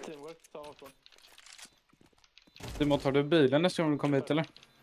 teamwork, ta avstånd. Simon, tar du bilen nästa gång du kommer hit eller?